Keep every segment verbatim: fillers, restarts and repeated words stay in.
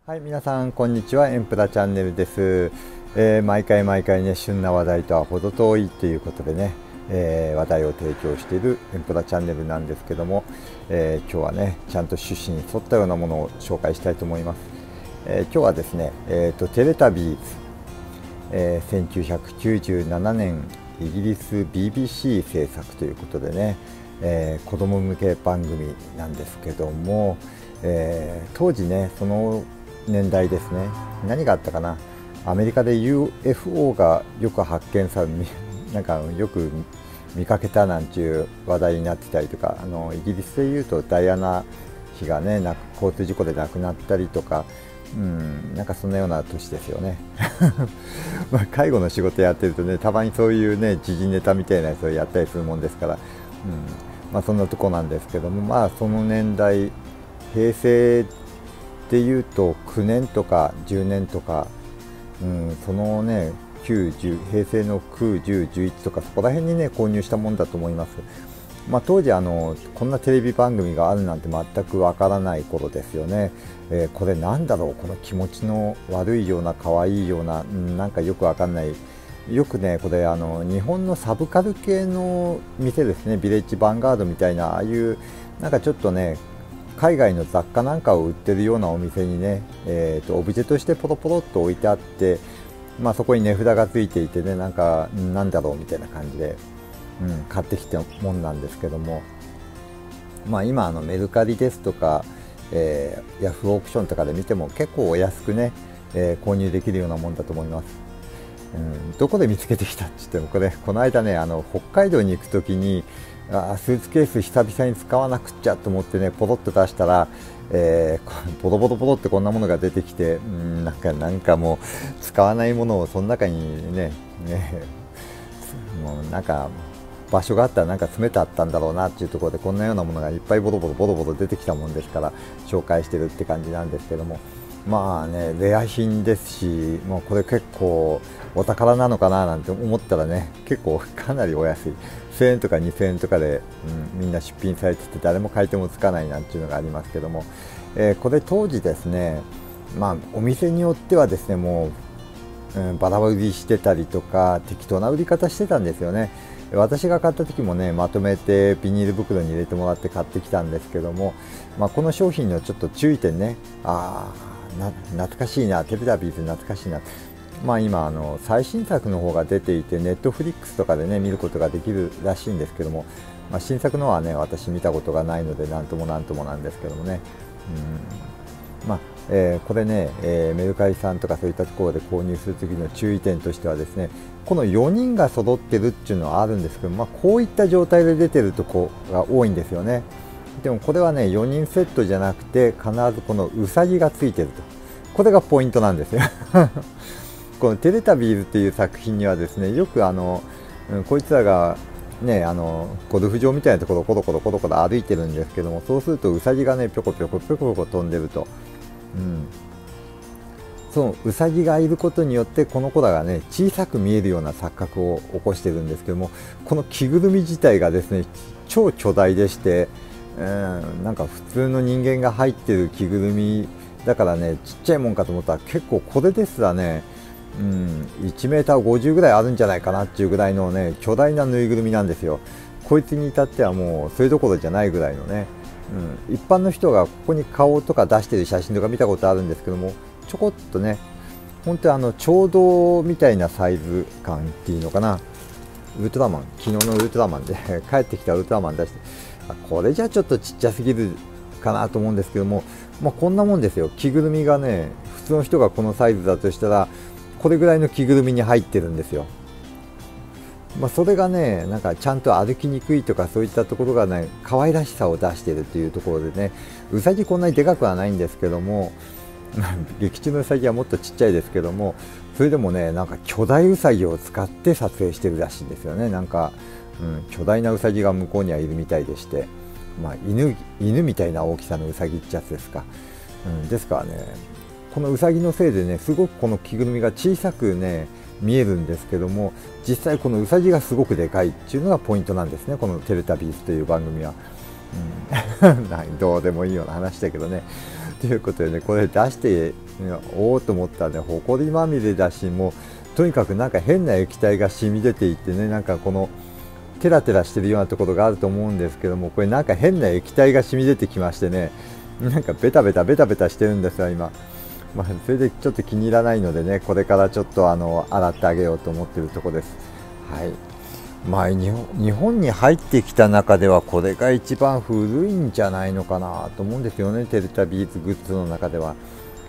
はい、皆さんこんにちは。エンプラチャンネルです。えー毎回毎回ね、旬な話題とは程遠いということでね、えー話題を提供しているエンプラチャンネルなんですけども、えー今日はね、ちゃんと趣旨に沿ったようなものを紹介したいと思います。えー今日はですね、えーとテレタビーズ、えーせんきゅうひゃくきゅうじゅうななねんイギリス ビービーシー 制作ということでね、えー子供向け番組なんですけども、えー当時ね、その年代ですね、何があったかな、アメリカで ユーエフオー がよく発見され、なんかよく見かけたなんていう話題になってたりとか、あのイギリスでいうとダイアナ妃がね、な交通事故で亡くなったりとか、うん、なんかそんなような年ですよね。まあ介護の仕事やってるとね、たまにそういうね、時事ネタみたいなやつをやったりするもんですから、うん、まあそんなとこなんですけども、まあその年代、平成でいうときゅうねんとかじゅうねんとか、うん、そのねきゅう、じゅう、平成のきゅう、じゅう、じゅういちとかそこら辺にね購入したもんだと思います。まあ、当時あのこんなテレビ番組があるなんて全くわからない頃ですよね。えーこれなんだろう、この気持ちの悪いような可愛いような、うん、なんかよくわかんない、よくねこれあの日本のサブカル系の店ですね、ビレッジヴァンガードみたいな、ああいうなんかちょっとね海外の雑貨なんかを売ってるようなお店にね、えーとオブジェとしてポロポロっと置いてあって、まあ、そこに値札がついていてね、なんかんなんだろうみたいな感じで、うん、買ってきたもんなんですけども、まあ、今あのメルカリですとか、えーヤフーオークションとかで見ても結構お安くね、えー購入できるようなもんだと思います。うん、どこで見つけてきたって言っても、これこの間ね、あの北海道に行くときに、あスーツケース久々に使わなくっちゃと思ってねポロッと出したら、えー、ポロポロポロってこんなものが出てきて、うん、なんかなんかもう使わないものをその中にね、ねもうなんか場所があったらなんか詰めてあったんだろうなっていうところで、こんなようなものがいっぱいボロボロボロボロ出てきたもんですから紹介してるって感じなんですけども、まあねレア品ですし、もうこれ結構お宝なのかななんて思ったらね、結構かなりお安いせんえんとかにせんえんとかで、うん、みんな出品されてて誰も買い手もつかないなんていうのがありますけども、えーこれ当時ですね、まあお店によってはですねもう、うん、バラ売りしてたりとか適当な売り方してたんですよね。私が買った時もねまとめてビニール袋に入れてもらって買ってきたんですけども、まあ、この商品のちょっと注意点ね、あーな懐かしいな、テレビーズ懐かしいな、まあ、今あの最新作の方が出ていてネットフリックスとかでね見ることができるらしいんですけども、まあ、新作のはね私見たことがないのでなんともなんともなんですけどもね、うん、まあえーこれね、えーメルカリさんとかそういったところで購入するときの注意点としてはですね、このよにんが揃ってるっていうのはあるんですけど、まあ、こういった状態で出てるとこが多いんですよね。でもこれはねよにんセットじゃなくて必ずこのうさぎがついてると、これがポイントなんですよ。このテレタビーズっていう作品にはですね、よくあの、うん、こいつらがね、あのゴルフ場みたいなところをコロコロコロコロ歩いてるんですけども、そうするとウサギがねぴょこぴょこぴょこぴょこ飛んでると、うん、そのウサギがいることによってこの子らがね小さく見えるような錯覚を起こしてるんですけども、この着ぐるみ自体がですね超巨大でして、うん、なんか普通の人間が入ってる着ぐるみだからね、ちっちゃいもんかと思ったら結構これですらね、うん、いちメーターごじゅうぐらいあるんじゃないかなっていうぐらいのね巨大なぬいぐるみなんですよ。こいつに至ってはもうそれどころじゃないぐらいのね、うん、一般の人がここに顔とか出してる写真とか見たことあるんですけども、ちょこっとね本当にあのちょうどみたいなサイズ感っていうのかな、ウルトラマン、昨日のウルトラマンで帰ってきたウルトラマン出して、あこれじゃちょっとちっちゃすぎるかなと思うんですけども、まあ、こんなもんですよ。着ぐるみがね普通の人がこのサイズだとしたらこれぐらいの着ぐるみに入ってるんですよ。まあ、それがねなんかちゃんと歩きにくいとかそういったところがね可愛らしさを出しているというところでね、うさぎこんなにでかくはないんですけども、劇中のうさぎはもっとちっちゃいですけども、それでもねなんか巨大うさぎを使って撮影してるらしいんですよね。なんか、うん、巨大なうさぎが向こうにはいるみたいでして、まあ、犬, 犬みたいな大きさのうさぎってやつですか、うん、ですからねこのうさぎのせいでねすごくこの着ぐるみが小さくね見えるんですけども、実際このうさぎがすごくでかいっていうのがポイントなんですね、このテレタビーズという番組は。うん、どうでもいいような話だけどね。 ということでね、これ出しておおと思ったらね、ほこりまみれだし、もうとにかくなんか変な液体が染み出ていってね、なんかこのテラテラしてるようなところがあると思うんですけども、これなんか変な液体が染み出てきましてね、なんかベタベタベタベタしてるんですよ今。まあ、それでちょっと気に入らないのでね、これからちょっとあの洗ってあげようと思っているところです。はい。まあ、日本日本に入ってきた中ではこれが一番古いんじゃないのかなと思うんですよね、テレタビーズグッズの中では。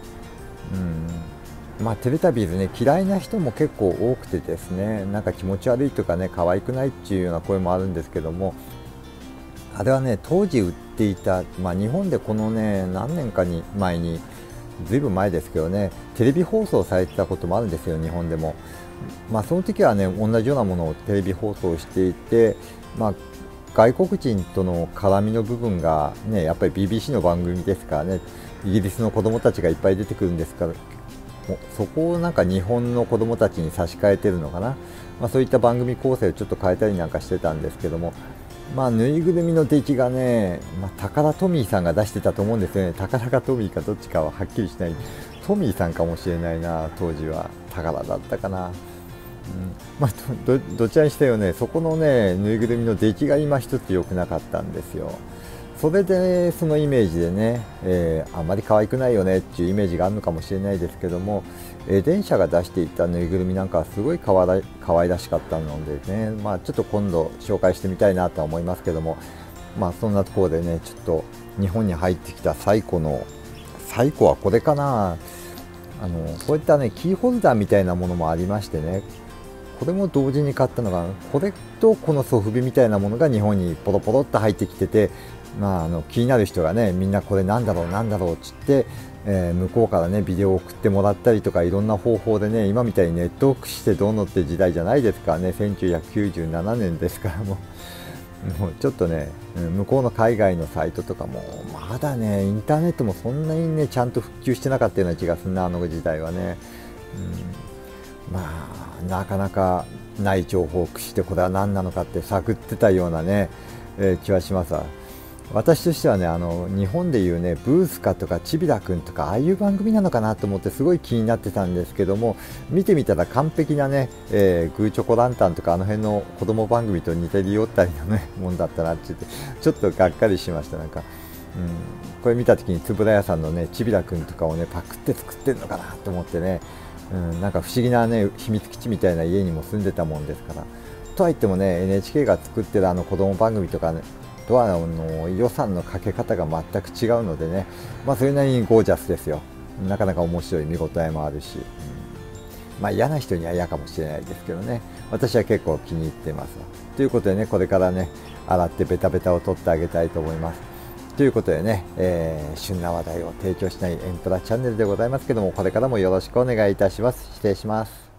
うんまあ、テレタビーズね、嫌いな人も結構多くてですね、なんか気持ち悪いとかね、可愛くないっていうような声もあるんですけども、あれはね、当時売っていた、まあ、日本でこのね、何年かに前に、ずいぶん前ですけどね、テレビ放送されてたこともあるんですよ、日本でも。まあ、その時はね、同じようなものをテレビ放送していて、まあ、外国人との絡みの部分がね、やっぱり ビービーシー の番組ですからね、イギリスの子供たちがいっぱい出てくるんですから、そこをなんか日本の子供たちに差し替えてるのかな、まあ、そういった番組構成をちょっと変えたりなんかしてたんですけども、まあ、ぬいぐるみの出来がね、まあ、宝トミーさんが出してたと思うんですよね。宝かトミーかどっちかははっきりしない。トミーさんかもしれないな、当時は。宝だったかな。うんまあ、ど, どちらにしてもね、そこのね、ぬいぐるみの出来が今一つ良くなかったんですよ。それで、そのイメージでね、えー、あまり可愛くないよねっていうイメージがあるのかもしれないですけども、えー、電車が出していたぬいぐるみなんかはすごい可愛可愛らしかったのでね、まあ、ちょっと今度紹介してみたいなとは思いますけども、まあ、そんなところでね、ちょっと日本に入ってきた最古の、最古はこれかな、あのこういったね、キーホルダーみたいなものもありましてね、これも同時に買ったのが、これとこのソフビみたいなものが日本にポロポロっと入ってきてて、まあ、あの気になる人がね、みんなこれなんだろうなんだろうっつって、えー、向こうからねビデオを送ってもらったりとか、いろんな方法でね、今みたいにネットを駆使してどうのって時代じゃないですからね、せんきゅうひゃくきゅうじゅうななねんですからもう、もうちょっとね、向こうの海外のサイトとかもまだね、インターネットもそんなにねちゃんと復旧してなかったような気がするな、あの時代はね。うん、まあなかなかない情報を駆使してこれは何なのかって探ってたようなね、えー、気はしますわ。私としてはね、あの日本でいうね、ブースカとかちびらくんとか、ああいう番組なのかなと思ってすごい気になってたんですけども、見てみたら完璧なね、えー、グーチョコランタンとかあの辺の子供番組と似てるよったりのねもんだったなって言って、ちょっとがっかりしました。なんか、うん、これ見た時に円谷さんのね、ちびらくんとかをねパクって作ってるのかなと思ってね、うん、なんか不思議なね秘密基地みたいな家にも住んでたもんですから。とはいってもね、 エヌエイチケー が作ってるあの子供番組とかねとはあの予算のかけ方が全く違うのでね、まあ、それなりにゴージャスですよ。なかなか面白い見応えもあるし、うん、まあ嫌な人には嫌かもしれないですけどね、私は結構気に入ってますわ。ということでね、これからね洗ってベタベタを取ってあげたいと思います。ということでね、えー、旬な話題を提供しないエンプラチャンネルでございますけども、これからもよろしくお願いいたします。失礼します。